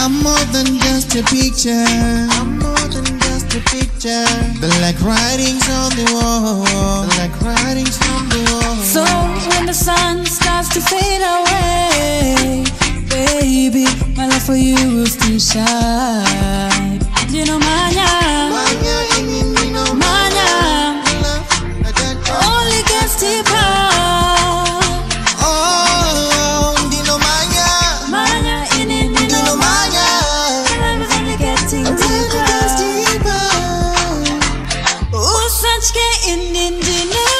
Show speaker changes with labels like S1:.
S1: I'm more than just a picture. I'm more than just a picture. Like writings on the wall. Like writings on the wall.
S2: So when the sun starts to fade away, baby, my love for you will still shine. You know, manya, manya, only gets deeper.
S1: Oh, Dino Manya,
S2: Manya,
S1: Dino Manya,
S2: love is only getting deeper. Oh, such in